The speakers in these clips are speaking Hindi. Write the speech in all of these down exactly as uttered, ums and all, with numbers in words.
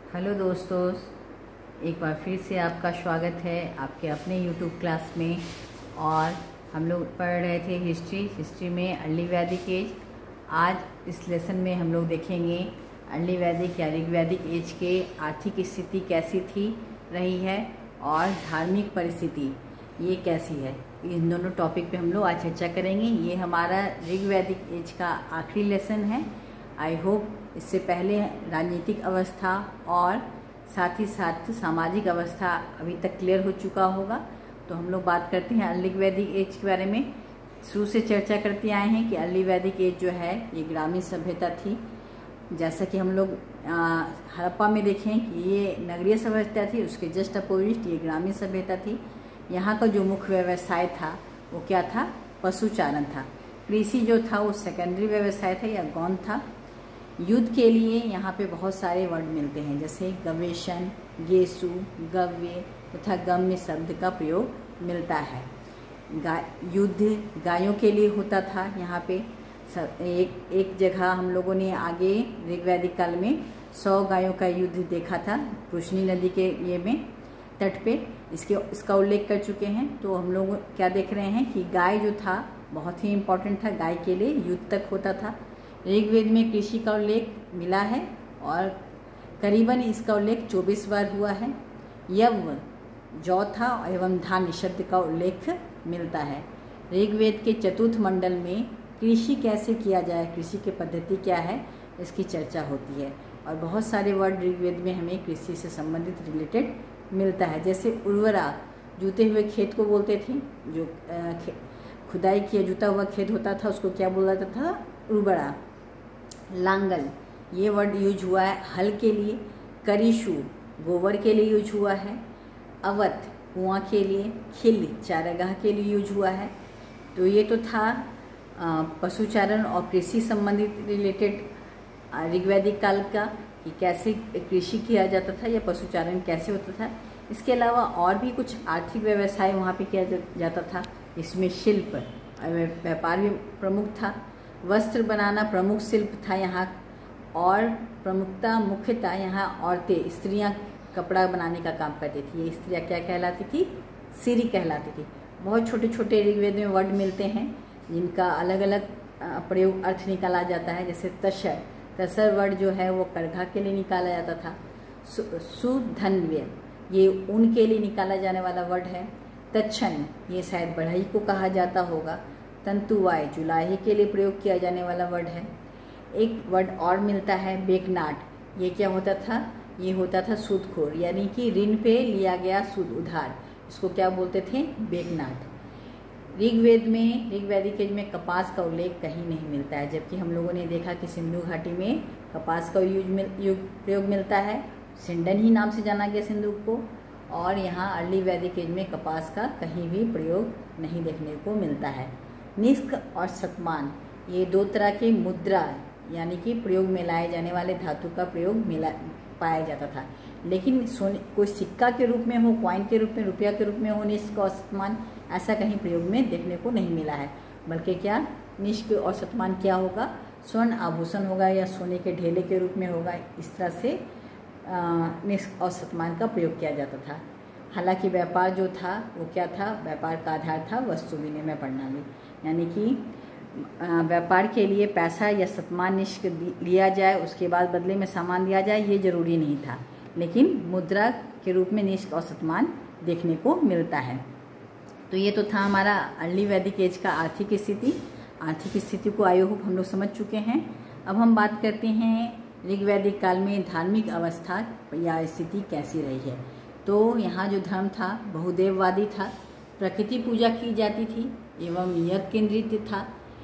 हेलो दोस्तों, एक बार फिर से आपका स्वागत है आपके अपने यूट्यूब क्लास में। और हम लोग पढ़ रहे थे हिस्ट्री हिस्ट्री में अर्ली वैदिक एज। आज इस लेसन में हम लोग देखेंगे अर्ली वैदिक या ऋग वैदिक एज के आर्थिक स्थिति कैसी थी रही है और धार्मिक परिस्थिति ये कैसी है। इन दोनों टॉपिक पे हम लोग आज चर्चा करेंगे। ये हमारा ऋग वैदिक एज का आखिरी लेसन है। आई होप इससे पहले राजनीतिक अवस्था और साथ ही साथ सामाजिक अवस्था अभी तक क्लियर हो चुका होगा। तो हम लोग बात करते हैं अर्ली वैदिक एज के बारे में। शुरू से चर्चा करते आए हैं कि अर्ली वैदिक एज जो है ये ग्रामीण सभ्यता थी। जैसा कि हम लोग हड़प्पा में देखें कि ये नगरीय सभ्यता थी, उसके जस्ट अपोजिट ये ग्रामीण सभ्यता थी। यहाँ का जो मुख्य व्यवसाय था वो क्या था? पशुचारण था। कृषि जो था वो सेकेंडरी व्यवसाय था या गौण था। युद्ध के लिए यहाँ पे बहुत सारे वर्ड मिलते हैं, जैसे गवेशन, गेसु, गव्य तथा गम्य शब्द का प्रयोग मिलता है। गाय युद्ध गायों के लिए होता था। यहाँ पे एक एक जगह हम लोगों ने आगे ऋग वैदिक काल में सौ गायों का युद्ध देखा था पुष्णी नदी के ये में तट पे। इसके इसका उल्लेख कर चुके हैं। तो हम लोग क्या देख रहे हैं कि गाय जो था बहुत ही इम्पोर्टेंट था, गाय के लिए युद्ध तक होता था। ऋग्वेद में कृषि का उल्लेख मिला है और करीबन इसका उल्लेख चौबीस बार हुआ है। यव जौ था एवं धान्य शब्द का उल्लेख मिलता है। ऋग्वेद के चतुर्थ मंडल में कृषि कैसे किया जाए, कृषि की पद्धति क्या है, इसकी चर्चा होती है। और बहुत सारे वर्ड ऋग्वेद में हमें कृषि से संबंधित रिलेटेड मिलता है। जैसे उर्वरा जूते हुए खेत को बोलते थे। जो खुदाई किया जूता हुआ खेत होता था उसको क्या बोला जाता था? उर्वरा। लांगल ये वर्ड यूज हुआ है हल के लिए। करीशु गोबर के लिए यूज हुआ है। अवत कुआं के लिए। खिल चारागाह के लिए यूज हुआ है। तो ये तो था पशुचारण और कृषि संबंधित रिलेटेड ऋग्वैदिक काल का कि कैसे कृषि किया जाता था या पशुचारण कैसे होता था। इसके अलावा और भी कुछ आर्थिक व्यवसाय वहाँ पे किया जाता था। इसमें शिल्प व्यापार भी प्रमुख था। वस्त्र बनाना प्रमुख शिल्प था यहाँ। और प्रमुखता मुख्यतः यहाँ औरतें स्त्रियाँ कपड़ा बनाने का काम करती थी। ये स्त्रियाँ क्या कहलाती थी? सिरी कहलाती थी। बहुत छोटे छोटे ऋग्वेद में वर्ड मिलते हैं जिनका अलग अलग प्रयोग अर्थ निकाला जाता है। जैसे तसर तसर वर्ड जो है वो करघा के लिए निकाला जाता था। सु, सुधन्व्य ये ऊन के लिए निकाला जाने वाला वर्ड है। तच्छन ये शायद बढ़ई को कहा जाता होगा। तंतुवाय जुलाहे के लिए प्रयोग किया जाने वाला वर्ड है। एक वर्ड और मिलता है बेकनाट। ये क्या होता था? ये होता था सूदखोर, यानी कि ऋण पे लिया गया सूद उधार, इसको क्या बोलते थे? बेकनाट। ऋग्वेद में ऋग वैदिक एज में कपास का उल्लेख कहीं नहीं मिलता है, जबकि हम लोगों ने देखा कि सिंधु घाटी में कपास का यूज मिल, युग प्रयोग मिलता है। सिंडन ही नाम से जाना गया सिंधु को। और यहाँ अर्ली वैदिक एज में कपास का कहीं भी प्रयोग नहीं देखने को मिलता है। निष्क और शतमान ये दो तरह के मुद्रा यानी कि प्रयोग में लाए जाने वाले धातु का प्रयोग मिला पाया जाता था। लेकिन सोने कोई सिक्का के रूप में हो, कॉइन के रूप में, रुपया के रूप में हो निष्क और शतमान, ऐसा कहीं प्रयोग में देखने को नहीं मिला है। बल्कि क्या निष्क और शतमान क्या होगा? स्वर्ण आभूषण होगा या सोने के ढेले के रूप में होगा। इस तरह से निष्क और शतमान का प्रयोग किया जाता था। हालांकि व्यापार जो था वो क्या था? व्यापार का आधार था वस्तु विनिमय प्रणाली, यानी कि व्यापार के लिए पैसा या शतमान निष्क लिया जाए, उसके बाद बदले में सामान दिया जाए, ये जरूरी नहीं था। लेकिन मुद्रा के रूप में निष्क और शतमान देखने को मिलता है। तो ये तो था हमारा अर्ली वैदिक एज का आर्थिक स्थिति। आर्थिक स्थिति को आई होप हम लोग समझ चुके हैं। अब हम बात करते हैं ऋग वैदिक काल में धार्मिक अवस्था या स्थिति कैसी रही है। तो यहाँ जो धर्म था बहुदेववादी था। प्रकृति पूजा की जाती थी एवं यज्ञ केंद्रित था।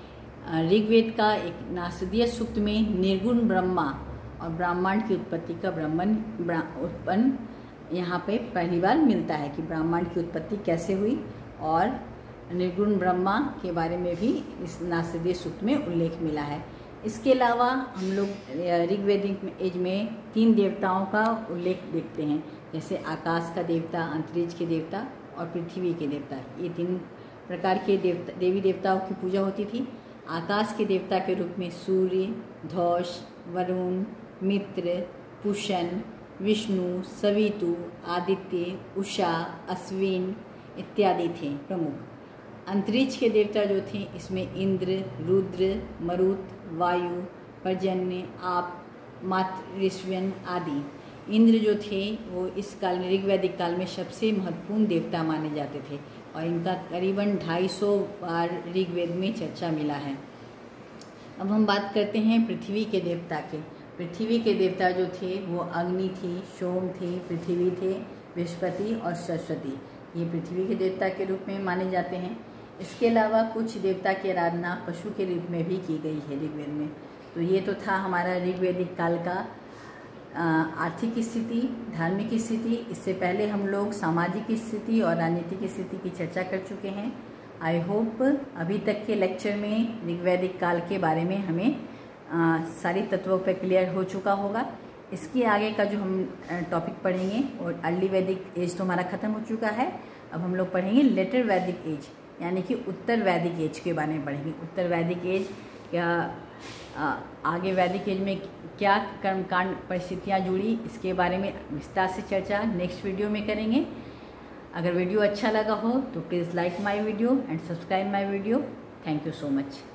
ऋग्वेद का एक नासदीय सूक्त में निर्गुण ब्रह्मा और ब्रह्मांड की उत्पत्ति का ब्रह्मन उत्पन्न यहाँ पे पहली बार मिलता है कि ब्रह्मांड की उत्पत्ति कैसे हुई। और निर्गुण ब्रह्मा के बारे में भी इस नासदीय सूक्त में उल्लेख मिला है। इसके अलावा हम लोग ऋग्वेदिक एज में तीन देवताओं का उल्लेख देखते हैं, जैसे आकाश का देवता, अंतरिक्ष के देवता और पृथ्वी के देवता। ये तीन प्रकार के देवता देवी देवताओं की पूजा होती थी। आकाश के देवता के रूप में सूर्य, धौष, वरुण, मित्र, पुषण, विष्णु, सवितु, आदित्य, उषा, अश्विन इत्यादि थे प्रमुख। अंतरिक्ष के देवता जो थे इसमें इंद्र, रुद्र, मरुत, वायु, पर्जन्य, आप, मातृश्वन आदि। इंद्र जो थे वो इस काल में ऋग्वैदिक काल में सबसे महत्वपूर्ण देवता माने जाते थे और इनका करीबन ढाई सौ बार ऋग्वेद में चर्चा मिला है। अब हम बात करते हैं पृथ्वी के देवता के। पृथ्वी के देवता जो थे वो अग्नि थी, सोम थे, पृथ्वी थे, बृहस्पति और सरस्वती, ये पृथ्वी के देवता के रूप में माने जाते हैं। इसके अलावा कुछ देवता की आराधना पशु के रूप में भी की गई है ऋग्वेद में। तो ये तो था हमारा ऋग्वैदिक काल का आर्थिक स्थिति, धार्मिक स्थिति। इससे पहले हम लोग सामाजिक स्थिति और राजनीतिक स्थिति की चर्चा कर चुके हैं। आई होप अभी तक के लेक्चर में ऋग्वैदिक काल के बारे में हमें आ, सारी तत्वों पर क्लियर हो चुका होगा। इसके आगे का जो हम टॉपिक पढ़ेंगे और अर्ली वैदिक एज तो हमारा ख़त्म हो चुका है। अब हम लोग पढ़ेंगे लेटर वैदिक एज, यानी कि उत्तर वैदिक एज के बारे में पढ़ेंगे। उत्तर वैदिक एज क्या आ, आगे वैदिक एज में क्या कर्मकांड परिस्थितियाँ जुड़ी, इसके बारे में विस्तार से चर्चा नेक्स्ट वीडियो में करेंगे। अगर वीडियो अच्छा लगा हो तो please like my video and subscribe my video. Thank you so much.